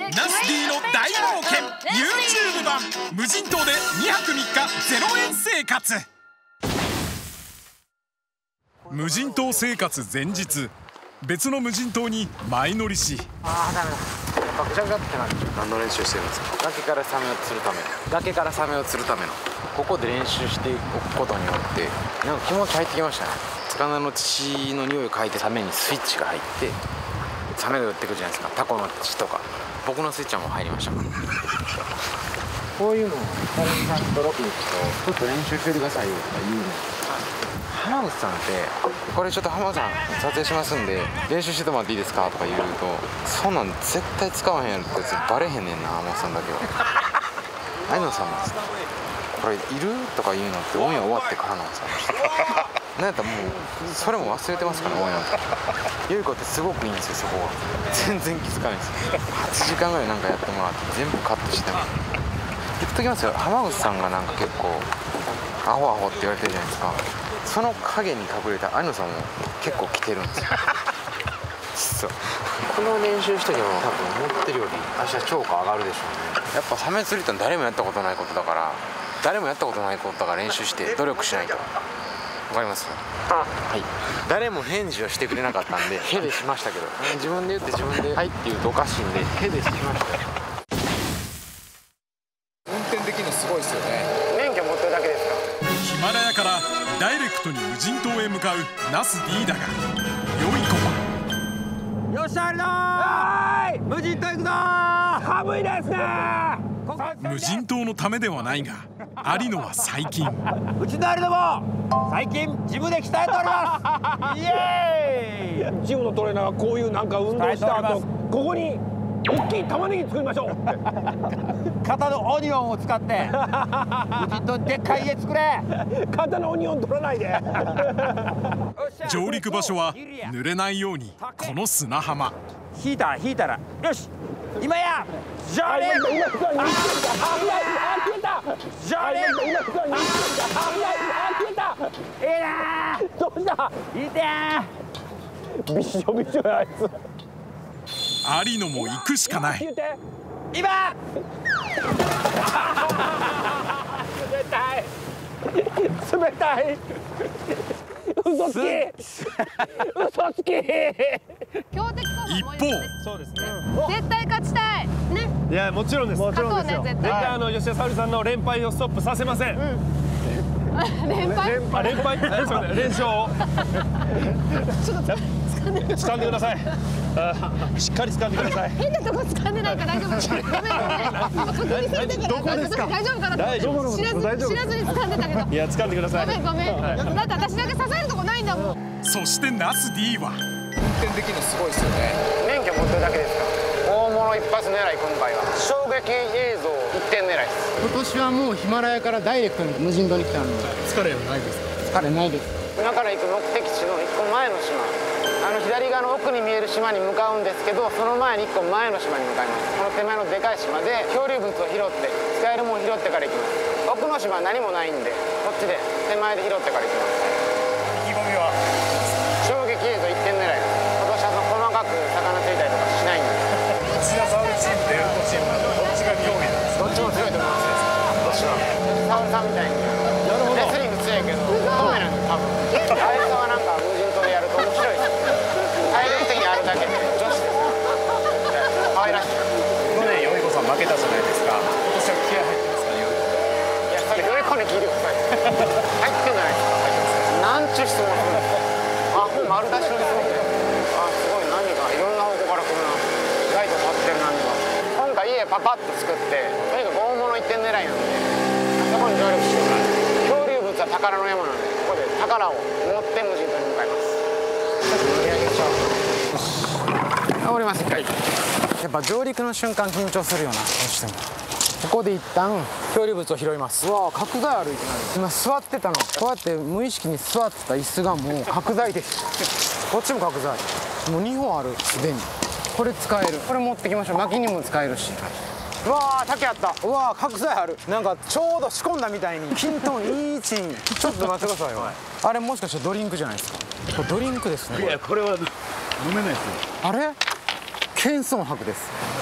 ナス D の大冒険 YouTube 版無人島で2泊3日0円生活。無人島生活前日、別の無人島に前乗りし、 ダメだ、やっぱぐちゃぐちゃってなる。何の練習してるんですか？崖からサメを釣るための、崖からサメを釣るための、ここで練習しておくことによってなんか気持ち入ってきましたね。魚の血の匂いを嗅いでサメにスイッチが入って、サメが寄ってくるじゃないですか。タコの血とか、僕のスイッチはもう入りましたから。こういうのをタレントさんとロケに行くと、ちょっと練習してくださいよとか言うの。浜口さんって、これちょっと浜口さん撮影しますんで練習しててもらっていいですかとか言うと、そんなん絶対使わへんやろってやつバレへんねんな、浜口さんだけは。有野さんもこれいるとか言うのってオンエア終わってからなんですよ。なんやったらもうそれも忘れてますから、オンエアの時。ゆい子ってすごくいいんですよ、そこは。全然気づかないんですよ。8時間ぐらいなんかやってもらって全部カットしても言っときますよ、浜口さんがなんか結構アホアホって言われてるじゃないですか。その影に隠れた有野さんも結構来てるんですよ。実はこの練習した時も多分思ってるより明日超過上がるでしょうね。やっぱサメ釣りって誰もやったことないことだから、誰もやったことないことだから練習して努力しないと。わかります？はい。誰も返事をしてくれなかったんでヘでしましたけど、自分で言って自分で「はい」って言うとおかしいんでヘでしましたよ。運転できるのすごいですよね。免許持ってるだけですか？ ヒマラヤからダイレクトに無人島へ向かうナス D だが、良い子はよっしゃ、ありのー、無人島行くぞー。寒いですねー。 無人島のためではないが、有野は最近うちの有野も最近ジムで鍛えております。イエーイ。ジムのトレーナーがこういうなんか運動した後、ここに大きい玉ねぎ作りましょうって。肩のオニオンを使って無人島にでっかい家作れ。肩のオニオン取らないで。 上陸場所は濡れないようにこの砂浜。 引いたらよし、今や上陸。ジョリーいいなー。どうした？いいてー。びしょびしょやあいつ。 有野も行くしかない。 今。冷たい。嘘つき。嘘つき。 一方、 そうですね。絶対勝ちたい。ね。 いや、もちろんです。もちろんですよ。絶対吉田沙保里さんの連敗をストップさせません。 連敗。 連敗。連勝を。 ちょっと掴んでください。しっかり掴んでください。 変なとこ掴んでないから大丈夫。ごめん。今確認されたから。 どこですか？ 大丈夫かな。 大丈夫。 知らずに掴んでたけど。 いや、掴んでください。 ごめん。だって私だけ刺さえるとこないんだもん。 そしてナス D は運転できるのすごいですよね。免許持ってるだけですか？大物一発狙い。今回は衝撃映像一点狙いです。 今年はもうヒマラヤからダイレクトに無人島に来たので疲れはないですか？疲れないです。 今から行く目的地の1個前の島、左側の奥に見える島に向かうんですけど、その前に1個前の島に向かいます。この手前のでかい島で漂流物を拾って使えるものを拾ってから行きます。奥の島は何もないんで、こっちで手前で拾ってから行きます。 意気込みは？ 衝撃映像一点狙いです。今年は細かく魚釣りたりとかしないんで。 吉田沙保里チームとエルトチームどっちが興味なんですか？ どっちも強いと思います。沙保里さんみたいにレスリング強いけど止めないんで、多分あいつはなんか無人島でやると面白いです。体力的にあるだけで女子です可愛らしい。 去年よい子さん負けたじゃないですか。今年は気合入ってますか？ いや、それよい子に聞いてください。入ってんじゃないですか？なんちゅう質問するんですか？もう丸出しの質問で、すごい、何かいろんな方向から来るな。ライト立ってる何か。今回家パパッと作って、とにかく大物一点狙いなんで、そこに上陸してください。漂流物は宝の山なんで、ここで宝を持って無人島に向かいます。ちょっと乗り上げましょう。降ります。はい。やっぱ上陸の瞬間緊張するよな、どうしても。ここで一旦漂流物を拾います。うわ、角材歩いてない。今座ってたの、こうやって無意識に座ってた椅子がもう角材です。こっちも角材。もう2本ある、すでに。これ使える。これ持ってきましょう。薪にも使えるし。うわー、竹あった。うわー、角材ある。なんかちょうど仕込んだみたいに。キントンいい位置に。ちょっと待ってくださいよ。あれもしかしてドリンクじゃないですか？これドリンクですね。 いや、これは飲めないですよ。 あれ？ケンソン博です。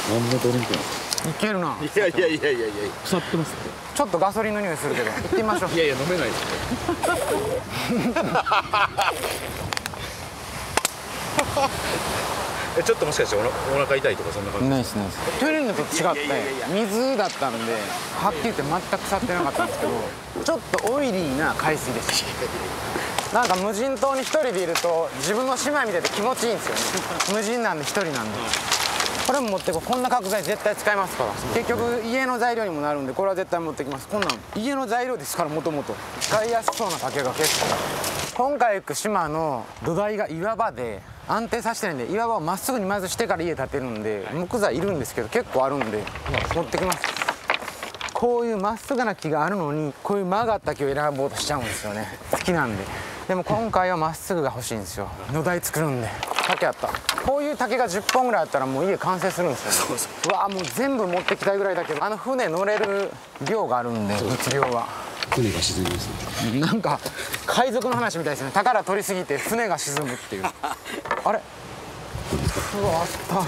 何のドリンクなんですか？ いけるな。 いやいやいやいやいや。 腐ってますって。 ちょっとガソリンの匂いするけど行ってみましょう。 いやいや飲めないですね。ちょっともしかしてお腹痛いとかそんな感じ？ ないですないです。トゥルンのと違って水だったんではっきり言って全く腐ってなかったんですけど、ちょっとオイリーな海水です。なんか無人島に一人でいると自分の姉妹見てて気持ちいいんですよね。無人なんで一人なんで。これも持ってこう。こんな角材絶対使いますから。結局家の材料にもなるんでこれは絶対持ってきます。こんなん家の材料ですから、もともと使いやすそうな竹が結構。今回行く島の土台が岩場で安定させてないんで、岩場をまっすぐにまずしてから家建てるんで木材いるんですけど結構あるんで持ってきます。こういうまっすぐな木があるのにこういう曲がった木を選ぼうとしちゃうんですよね。好きなんで。でも今回はまっすぐが欲しいんですよ。土台作るんで。竹あった。こういう竹が10本ぐらいあったらもう家完成するんですよね。うわもう全部持ってきたいぐらいだけど、船乗れる量があるんで、物量は。 船が沈みますね。 なんか海賊の話みたいですね。宝取りすぎて船が沈むっていう。あれ、うわあった。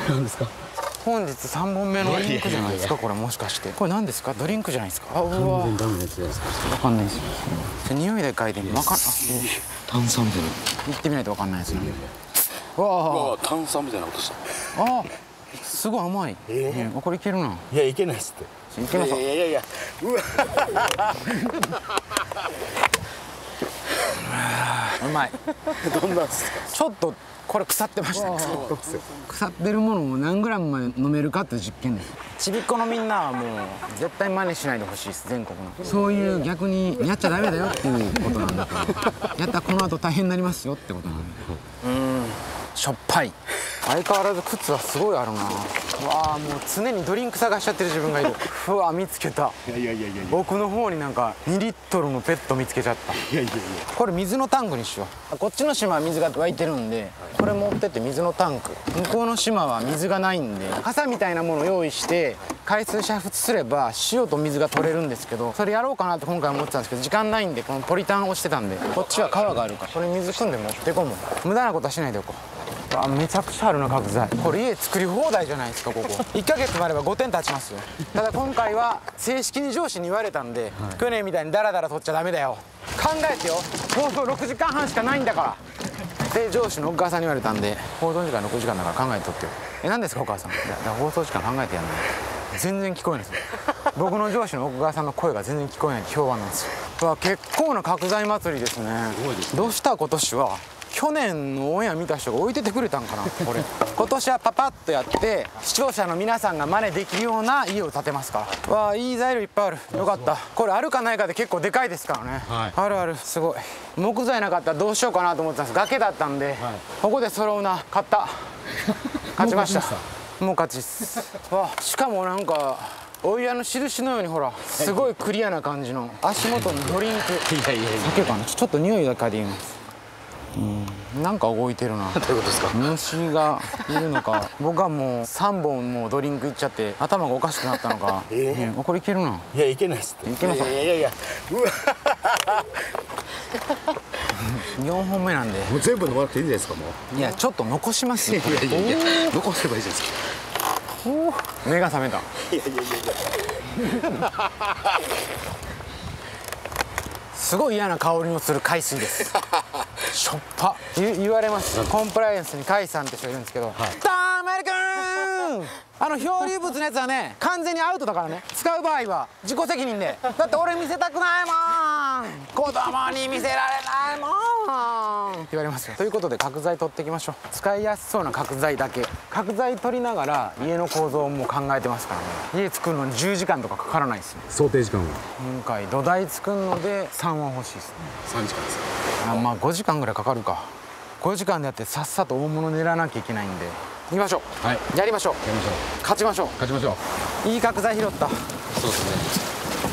何ですか？ 本日3本目のドリンクじゃないですか。これもしかしてこれ何ですか？ドリンクじゃないですか？あ、うわ完全ダメなやつじゃないですか。 分かんないですよ。匂いで嗅いで分かんない。 炭酸みたいな。 行ってみないと分かんないですね。わあ、 炭酸みたいな音した。 あ、すごい甘い。これいけるな。 いやいけないっすって。 いけます。 いやいやいや。うわ。 うまい。 どんなんすか？ ちょっとこれ腐ってましたね。腐ってるものを何グラムまで飲めるかっていう実験です。ちびっこのみんなはもう絶対真似しないでほしいです。全国のそういう逆にやっちゃダメだよっていうことなんだからやったらこの後大変になりますよってことなんで。しょっぱい。相変わらず靴はすごいあるな。うわあ、もう常にドリンク探しちゃってる自分がいる。うわ、見つけた。 いやいやいやいや。 奥の方になんか2リットルのペット見つけちゃった。 いやいやいや。 これ水のタンクにしよう。こっちの島は水が湧いてるんでこれ持ってって水のタンク。向こうの島は水がないんで傘みたいなものを用意して海水煮沸すれば塩と水が取れるんですけど、それやろうかなって今回思ってたんですけど時間ないんでこのポリタンをしてたんで、こっちは川があるからこれ水汲んで持ってこう。もん無駄なことはしないでおこう。あ、めちゃくちゃあるな角材。これ家作り放題じゃないですか。ここ1ヶ月もあれば5点経ちますよ。ただ今回は正式に上司に言われたんで、去年みたいにダラダラ取っちゃダメだよ、考えてよ、放送6時間半しかないんだからで上司のお母さんに言われたんで、放送時間6時間だから考えてとってよ。何ですかお母さん。いやだから放送時間考えてやんない。全然聞こえないですよ。僕の上司の奥川さんの声が全然聞こえないって評判なんですよ。うわ、結構な角材祭りですね。どうした今年は。去年のオンエア見た人が置いててくれたんかなこれ。今年はパパッとやって視聴者の皆さんが真似できるような家を建てますから。わあ、いい材料いっぱいある。よかった。これあるかないかで結構でかいですからね、はい、あるある。すごい。木材なかったらどうしようかなと思ってたんです。崖だったんで、はい、ここで揃うな。勝った勝ちましたもう勝ちっす。わあ、しかもなんかお湯の印のようにほらすごいクリアな感じの足元にドリンク。酒かな。ちょっと匂いだけで言います。なんか動いてるな。どういうことですか。虫がいるのか僕はもう3本もうドリンクいっちゃって頭がおかしくなったのか。これいけるな。 いやいけないっすって。 いけます。 いやいやいや。うわ 4本目なんでもう全部飲まなくていいんじゃないですか。もういやちょっと残しますよ。 いやいやいや残せばいいじゃないですか。 目が覚めた。 いやいやいやいやすごい嫌な香りのする海水です。しょっぱ言われます。コンプライアンスに甲斐さんって人いるんですけど、ダメル君漂流物のやつはね完全にアウトだからね。使う場合は自己責任で。だって俺見せたくないもん、子供に見せられないもんって言われますよ。ということで角材取っていきましょう。使いやすそうな角材だけ。角材取りながら家の構造も考えてますからね。家作るのに10時間とかかからないですね。 想定時間は今回土台作るので3は欲しいですね。 3時間ですか。 まあ5時間ぐらいかかるか。5時間でやってさっさと大物狙わなきゃいけないんで行きましょう。はい、やりましょう。勝ちましょう。 勝ちましょう。いい角材拾った。 そうですね。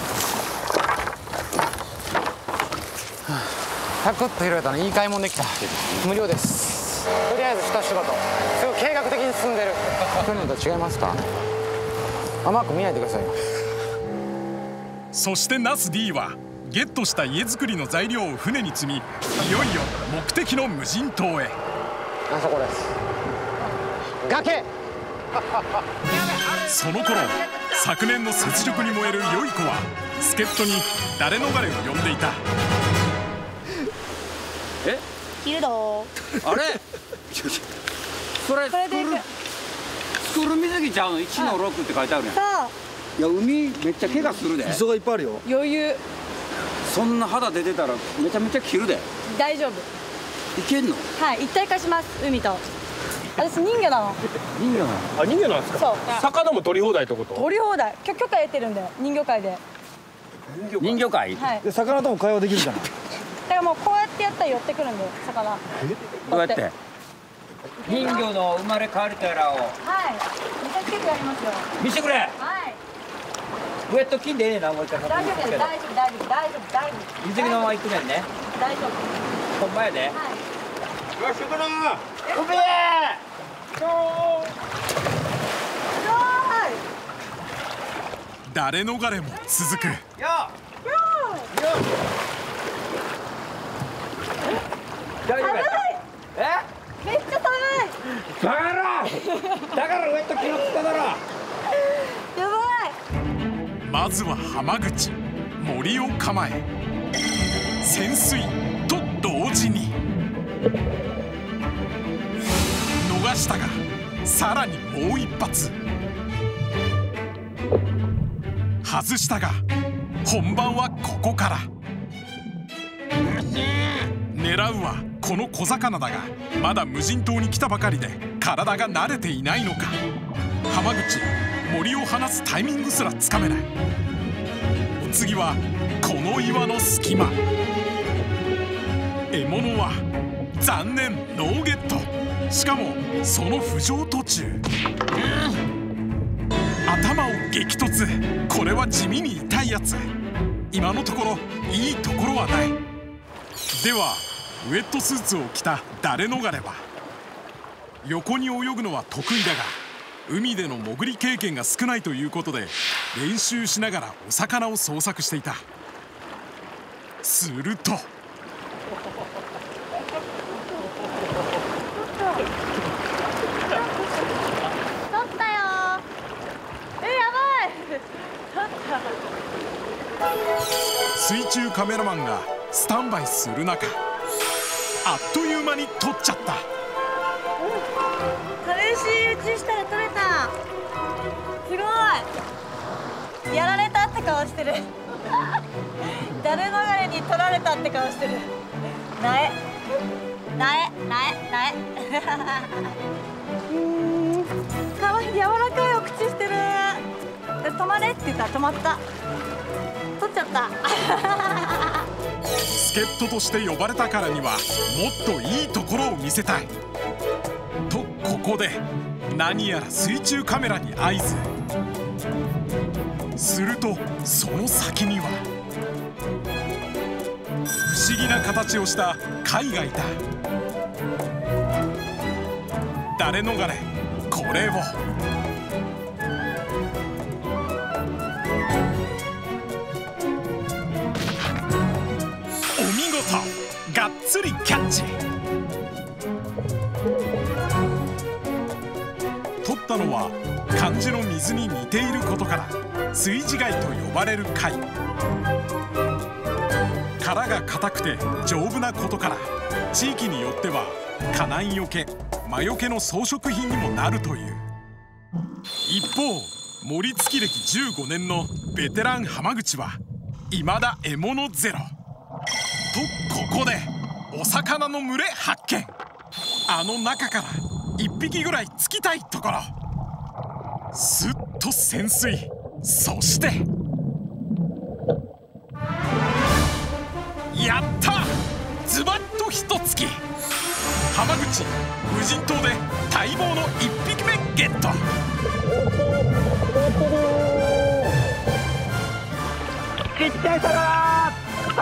サクッと拾えたの。いい買い物できた。無料です。とりあえず一仕事すごい計画的に進んでる。去年と違いますか。甘く見ないでくださいよ。 そしてナス D はゲットした家づくりの材料を船に積み、いよいよ目的の無人島へ。 あそこです。崖。やべ、あれその頃昨年の雪辱に燃える良い子は助っ人に誰逃れを呼んでいた。 切るどあれそれこれでいく。 スクール水着ちゃうの1の6って書いてあるやん。 さいや海めっちゃ怪我するで。 磯がいっぱいあるよ。 あ余裕。 そんな肌出てたらめちゃめちゃ切るで。 大丈夫。 いけんの？ はい、一体化します海と。私人魚なの。 人魚なの？ あ、人魚なんですか。 そう。 魚も取り放題ってこと？ 取り放題。許可得てるんで人魚界で。 人魚界？ はい。 で魚とも会話できるじゃない。 だからもうこうやってやったら寄ってくるんで魚。 どうやって？人魚の生まれ変わりとやらを。 はい。見せつけてやりますよ。 見せてくれ。 はい。 ウェット金でええなもう一回。 大丈夫です。大丈夫大丈夫大丈夫大丈夫。 水着のまま行くねんね。 大丈夫。 ほんまやで。 はい。 よし、行くな。 うめえ。 誰逃れも続く。 大丈夫や。 めっちゃ寒い。 だからウェット気をつけたら。 やばい。 まずは浜口、森を構え潜水と同時に逃したが、さらにもう一発外したが、本番はここから。狙うはこの小魚だが、まだ無人島に来たばかりで体が慣れていないのか、浜口、森を離すタイミングすらつかめない。お次はこの岩の隙間。獲物は残念ノーゲット。しかもその浮上途中、頭を激突。これは地味に痛いやつ。今のところいいところはない。ではウェットスーツを着た誰逃れは横に泳ぐのは得意だが、海での潜り経験が少ないということで練習しながらお魚を捜索していた。すると取ったよ。やばい。取った。 水中カメラマンがスタンバイする中、あっという間に撮っちゃった。 軽石打ちしたら取れた。すごい。やられたって顔してる。誰逃れに取られたって顔してる。苗かわいい。柔らかいお口してる。止まれって言ったら止まった。取っちゃった。 助っ人として呼ばれたからにはもっといいところを見せたいと、ここで何やら水中カメラに合図。するとその先には不思議な形をした貝がいた。誰逃れ、これをお見事、がっつりキャッチ。取ったのは漢字の水に似ていることから炊事貝と呼ばれる貝。殻が硬くて丈夫なことから地域によっては火難よけ、魔除けの装飾品にもなるという。一方、モリ付き歴15年のベテラン浜口は未だ獲物ゼロと、ここでお魚の群れ発見。あの中から1匹ぐらいつきたいところ。すっと潜水、そしてやった、ズバッとひとつき。浜口、無人島で待望の1匹目ゲット。 ちっちゃい魚、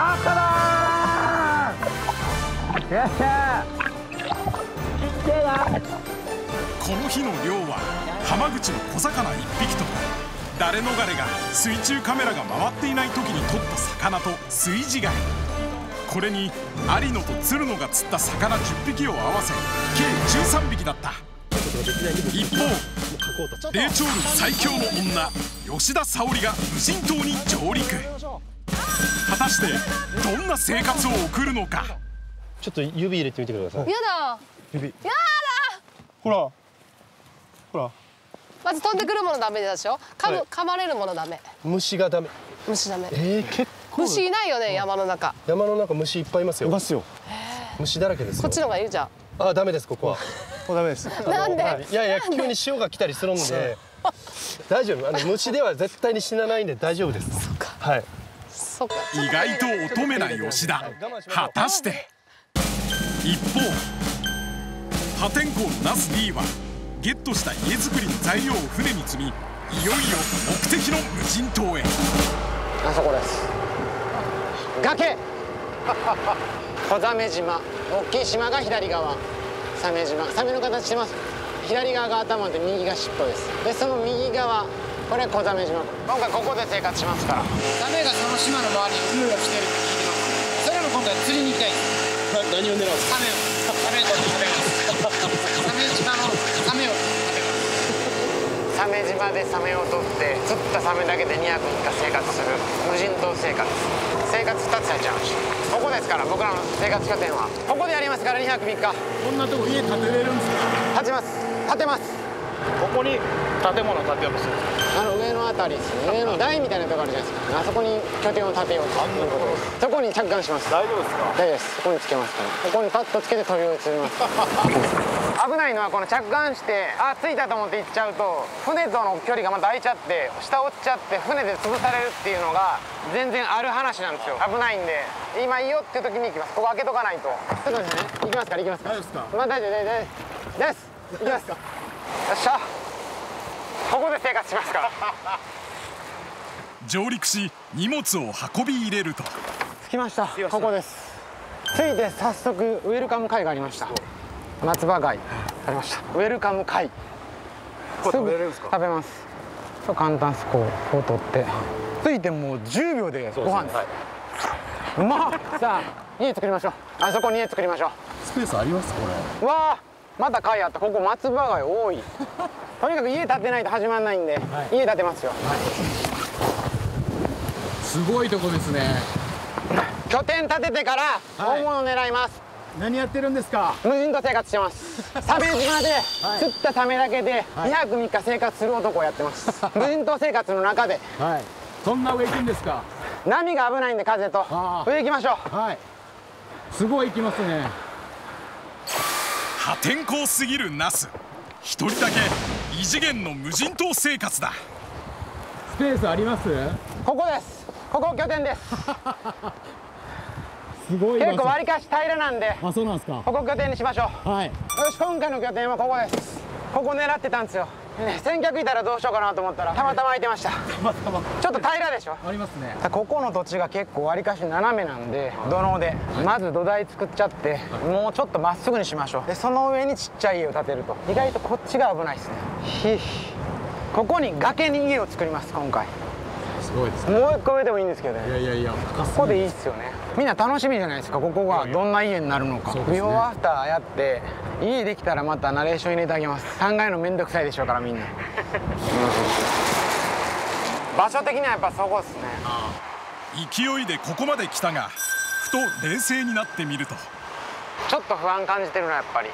よっしゃちっちゃいな。 この日の漁は浜口の小魚1匹と誰逃れが水中カメラが回っていない時に取った魚と炊事貝、これに有野と鶴野が釣った魚10匹を合わせ計13匹だった。一方霊長類最強の女吉田沙保里が無人島に上陸。果たしてどんな生活を送るのか。 ちょっと指入れてみてください。 やだ。 指。 やだ。 ほら。ほら。 まず飛んでくるものダメでしょ。噛まれるものダメ。 虫がダメ。 虫ダメ。 結構。 虫いないよね、山の中。 山の中虫いっぱいいますよ。いますよ。虫だらけですよ。 こっちの方がいいじゃん。 あ、ダメですここは。もうダメです。 なんで？ いやいや急に潮が来たりするんで大丈夫。虫では絶対に死なないんで大丈夫です。はい。 そっか。 意外と乙女な吉田。果たして一方破天荒のナス D はゲットした家づくりの材料を船に積み、いよいよ目的の無人島へ。 あそこです。崖小鮫島、大きい島が左側、鮫島、サメの形してます。左側が頭で右が尻尾です。でその右側、これ小鮫島。今回ここで生活しますから。サメがその島の周りにうろうろしてるって聞いてます。それも今回釣りに行きたいです。 何を狙うんですか？ サメを食べます。鮫島のサメを食べます。鮫島でサメを取って釣ったサメだけで2泊3日生活する無人島生活。生活2つされちゃいました。ここですから、僕らの生活拠点はここでやりますから。2泊3日。 こんなとこ家建てれるんですか？ 建てます。建てます。 ここに建物を建てようとするんですか？ 上のあたりですね。上の台みたいなとこあるじゃないですか。あそこに拠点を建てようということです。そこに着岸します。 大丈夫ですか？ 大丈夫です。そこにつけますから。ここにパッとつけて飛び移ります。危ないのはこの着岸して着いたと思って行っちゃうと船との距離がまた空いちゃって下落ちちゃって船で潰されるっていうのが全然ある話なんですよ。危ないんで今いいよっていう時に行きます。ここ開けとかないと。ちょっとですね。行きますから行きますから。 大丈夫ですか？ まあ大丈夫です行きます。よっしゃ、ここで生活しますから。 上陸し荷物を運び入れると。 着きました。ここです。着いて早速ウェルカム会がありました。松葉貝ありました。ウェルカム会。 これ食べれるんですか？ 食べます。簡単です。こう取って着いてもう10秒でご飯です。うまっ。さあ家作りましょう。あそこに家作りましょう。 スペースありますこれ？ わあ、また貝あった。ここ松葉貝多い。とにかく家建てないと始まらないんで、家建てますよ。 すごいとこですね。 拠点建ててから大物狙います。 何やってるんですか？ 無人島生活してます。鮫島で釣ったサメだけで2泊3日生活する男をやってます。無人島生活の中で。 はい。そんな上行くんですか？ 波が危ないんで風と上行きましょう。 はい。すごい行きますね。 破天荒すぎるナス。一人だけ異次元の無人島生活だ。 スペースあります？ ここです。ここ拠点です。 すごい。 結構割りかし平らなんで。 あ、そうなんですか。 ここ拠点にしましょう。 はい。 よし、今回の拠点はここです。ここ狙ってたんですよ。先客いたらどうしようかなと思ったらたまたま空いてました。ちょっと平らでしょ。 ありますね。 ここの土地が結構割りかし斜めなんで、土のうでまず土台作っちゃって、もうちょっとまっすぐにしましょう。でその上にちっちゃい家を建てると意外とこっちが危ないですね。ここに崖に家を作ります。今回すごいですね。 もう一個上でもいいんですけどね。 いやここでいいっすよね。みんな楽しみじゃないですか。ここがどんな家になるのか。ビフォーアフターやって家できたらまたナレーション入れてあげます。考えるのめんどくさいでしょうからみんな。場所的にはやっぱそこですね。 勢いでここまで来たが、ふと冷静になってみるとちょっと不安感じてるな。やっぱり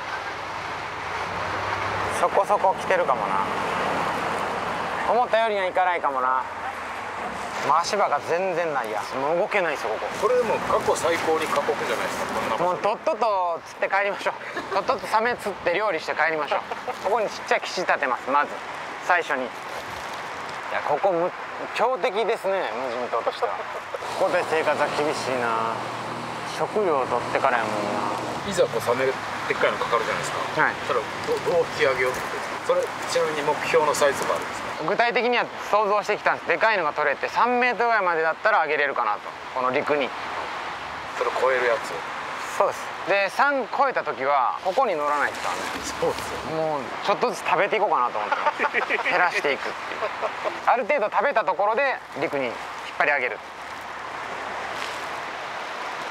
そこそこ来てるかもな。思ったよりにはいかないかもな。足場が全然ないや。もう動けないですよここ。 これでも過去最高に過酷じゃないですか。こんなもうとっとと釣って帰りましょう。とっととサメ釣って料理して帰りましょう。ここにちっちゃい岸立てます。まず最初に。いやここ強敵ですね、無人島としては。ここで生活は厳しいな。食料を取ってからやもんな。 いざこうサメでっかいのかかるじゃないですか。 はい。 それをどう引き上げようってことですか？それちなみに目標のサイズがあるんですか？ 具体的には想像してきたんです。でかいのが取れて3メートルぐらいまでだったら上げれるかなと。この陸にそれを超えるやつ。 そうです。で3超えた時はここに乗らないですからね。 そうですよ。 もうちょっとずつ食べていこうかなと思ってます減らしていくっていう。ある程度食べたところで陸に引っ張り上げる。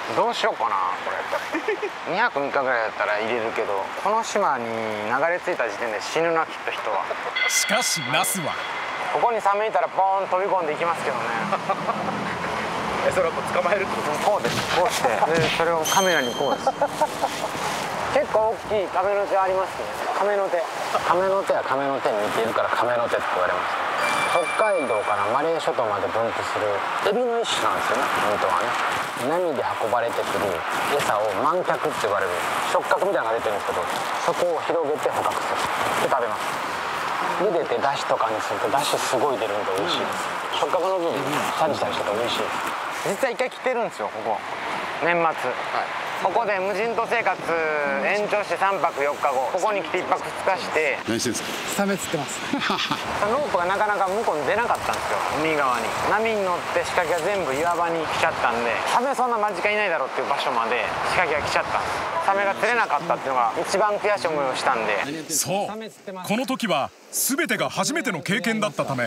どうしようかなこれ。2泊3日ぐらいだったら入れるけど、この島に流れ着いた時点で死ぬなきっと人は。 しかしナスはここにサメいたらポーン飛び込んでいきますけどね。 それはもう捕まえるってこと？ こうです、こうしてでそれをカメラにこうです。結構大きいカメノテありますね。カメノテはカメノテに似ているからカメノテって言われます。北海道からマレー諸島まで分布するエビの一種なんですよね。本当はね、波で運ばれてくる餌を満脚って言われる触覚みたいなのが出てるんですけど、そこを広げて捕獲するで食べます。茹でてだしとかにするとだしすごい出るんで美味しいです。触覚の部分サリサリしてて美味しいです。実は一回来てるんですよ、ここ年末、ここで無人島生活延長して3泊4日後、ここに来て1泊2日して何してるんですか？サメ釣ってます。 ロープがなかなか向こうに出なかったんですよ。海側に波に乗って仕掛けが全部岩場に来ちゃったんで、サメそんな間近いないだろうっていう場所まで仕掛けが来ちゃったんです。サメが釣れなかったっていうのが一番悔しい思いをしたんで。 そう、この時は全てが初めての経験だったため、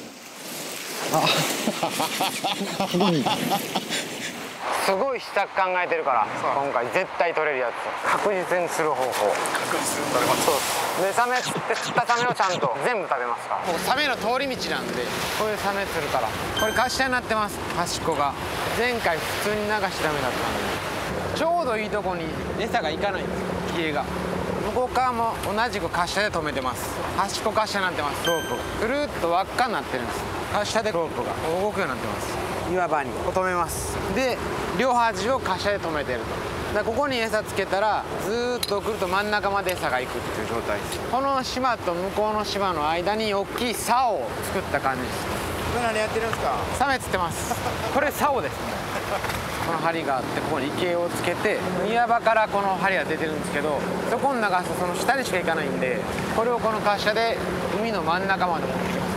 すごい施策考えてるから、今回絶対取れるやつ確実にする方法。 確実に取れます。 そうで、サメ釣ったサメをちゃんと全部食べますから。もうサメの通り道なんで、こういうサメ釣るから。これ滑車になってます、端っこが。前回普通に流しダメだったんで、ちょうどいいとこに餌がいかないんですよ、機影が。向こう側も同じく滑車で止めてます。端っこ滑車になってます。ロープぐるっと輪っかになってるんです。滑車でロープが動くようになってます。岩場に止めます。で両端を滑車で止めてると。だからここに餌つけたらずーっと来ると真ん中まで餌が行くっていう状態です。この島と向こうの島の間に大きい竿を作った感じです。 これ何やってるんですか？ サメ釣ってます。これ竿ですね。この針があって、ここに池をつけて、岩場からこの針が出てるんですけど、そこの長さその下にしか行かないんで、これをこの滑車で海の真ん中まで持ってきます。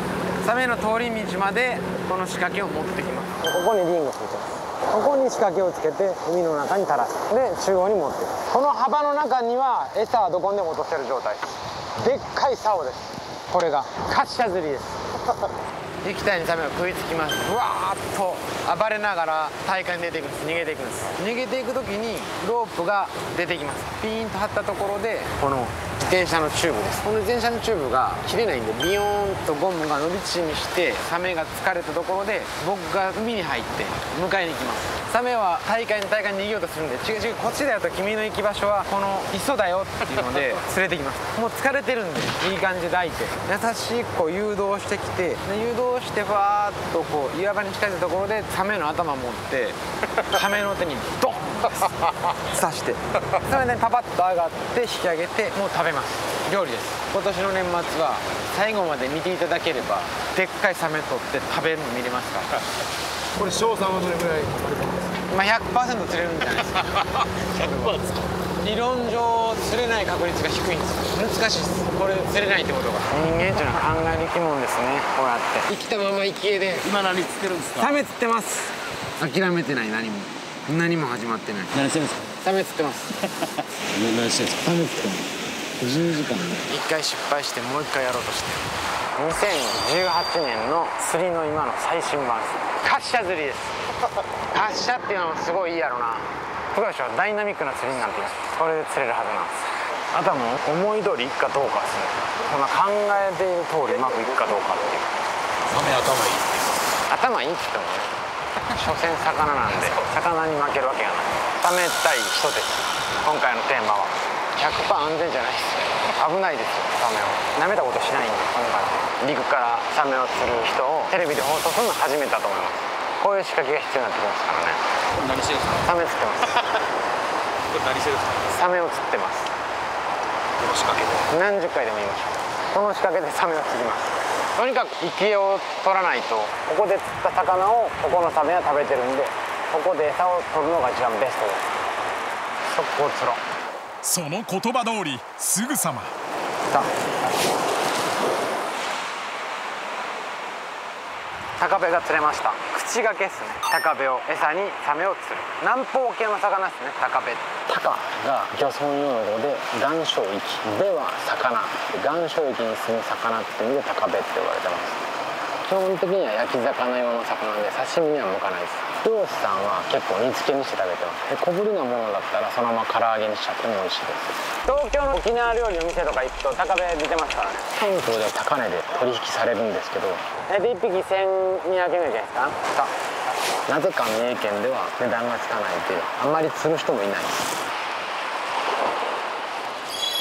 サメの通り道までこの仕掛けを持ってきます。ここにリングついてます。ここに仕掛けをつけて海の中に垂らす。で中央に持っていく。この幅の中には餌はどこにでも落とせる状態です。でっかい竿です。これが滑車釣りです。液体にサメが食いつきます。うわーっと暴れながら大海に出ていくんです。逃げていくんです。逃げていく時にロープが出てきます。ピーンと張ったところでこの自転車のチューブです。この自転車のチューブが切れないんで、ビヨーンとゴムが伸び縮みしてサメが疲れたところで僕が海に入って迎えに行きます。サメは大海に逃げようとするんで、違う違う、こっちだよと、君の行き場所はこの磯だよっていうので連れてきます。もう疲れてるんでいい感じで抱いて優しくこう誘導してきて、誘導してふわーっとこう岩場に近いところでサメの頭持ってサメの手にドン刺して、それでパパッと上がって引き上げてもう食べます。料理です。今年の年末は最後まで見ていただければでっかいサメ取って食べるの見れますから。 これ賞賛はどれぐらい？ まあ 100% 釣れるんじゃないですか。 100%ですか？ 理論上釣れない確率が低いんです。難しいです。これ釣れないってことが。人間っていうのは考える生き物ですね。こうやって生きたまま生き餌で。 今何釣ってるんですか？ サメ釣ってます。諦めてない。何も始まってない。 何してるんですか？ サメ釣ってます。 何してるんですか？サメ釣ってます。10時間ね。 一回失敗してもう一回やろうとして。2018年の釣りの今の最新版です。滑車釣りです。滑車っていうのもすごいいいやろな。すごいでしょ。ダイナミックな釣りになっています。これで釣れるはずなんです。あとはもう思い通りいくかどうかですね。そんな考えている通りうまくいくかどうかっていう。 サメ頭いいって頭いいって言ってもね、所詮魚なんで魚に負けるわけがない。サメ対人です。今回のテーマは 100% 安全じゃないですよ。危ないですよ。サメを舐めたことしないんで、今回陸からサメを釣る人をテレビで放送するの初めてだと思います。こういう仕掛けが必要になってきますからね。 何してるんですか？ サメ釣ってます。 これ何してるんですか？ サメを釣ってます。 この仕掛けで何十回でも言いましょう。この仕掛けでサメを釣ります。とにかく生き餌を取らないと、ここで釣った魚をここのサメは食べてるんで、ここで餌を取るのが一番ベストです。速攻釣ろう。 その言葉通りすぐさまタカベが釣れました。口がけですね。タカベを餌にサメを釣る南方系の魚ですね。タカベ、タカが漁村用語で岩礁域、ベは魚、岩礁域に住む魚って意味でタカベって呼ばれてます。 基本的には焼き魚用の魚で刺身には向かないです。漁師さんは結構煮付けにして食べてます。で小ぶりなものだったらそのまま唐揚げにしちゃっても美味しいです。東京の沖縄料理の店とか行くと高値出てますからね。関東では高値で取引されるんですけど、で1匹1200円じゃないですか。なぜか三重県では値段がつかないっていう、あんまり釣る人もいないです。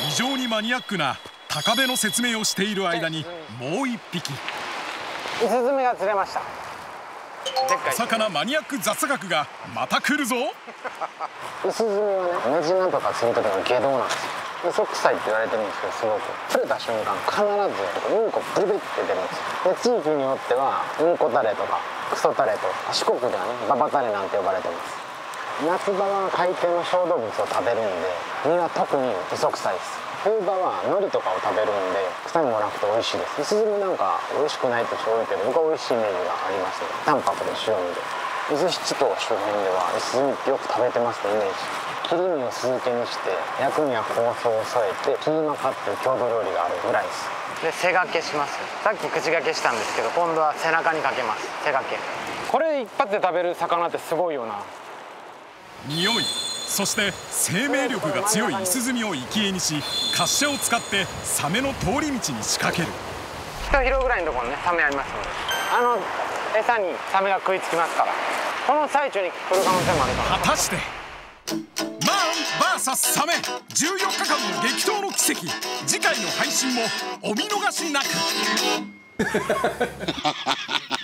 異常にマニアックな高値の説明をしている間にもう一匹。 イスズミが釣れました。 お魚マニアック雑学がまた来るぞ。 イスズミはね、メジナとか釣る時の下道なんですよ。嘘くさいって言われてるんですけど、すごく釣れた瞬間必ずうんこブリブリって出るんですよ。で地域によってはうんこタレとかクソタレとか、四国ではねババタレなんて呼ばれてます。夏場は海底の小動物を食べるんで身は特に嘘くさいです。冬場は海苔とかを食べるんで臭みもなくて美味しいです。イスズミなんか美味しくないって人多いけど、僕は美味しいイメージがありますね。淡白で塩味で。伊豆七島周辺ではイスズミってよく食べてますね、イメージ。切り身を酢漬けにして薬味や香草を添えてキーマカっていう郷土料理があるぐらいです。で背掛けします。さっき口掛けしたんですけど、今度は背中にかけます。背掛け。これ一発で食べる魚ってすごいよな。 匂い、そして生命力が強いイスズミを生き餌にし、滑車を使ってサメの通り道に仕掛ける。 1広ぐらいのところにね、サメありますので、餌にサメが食いつきますから、この最中に来る可能性もあるから。 果たしてマン VS サメ、14日間の激闘の奇跡。次回の配信もお見逃しなく。